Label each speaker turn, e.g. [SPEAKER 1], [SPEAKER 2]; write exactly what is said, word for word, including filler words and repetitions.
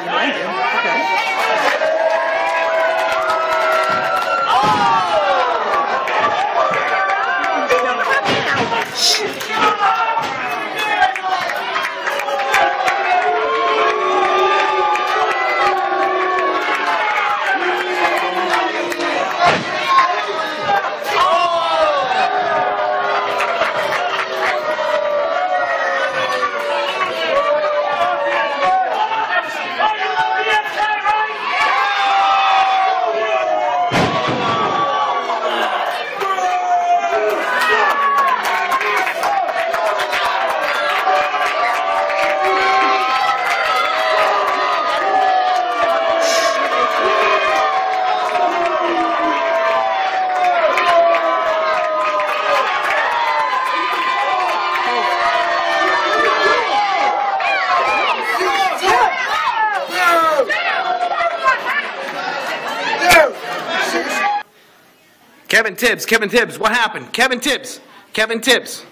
[SPEAKER 1] behind you. Okay.
[SPEAKER 2] Kevin Tibbs, Kevin Tibbs, what happened? Kevin Tibbs, Kevin Tibbs.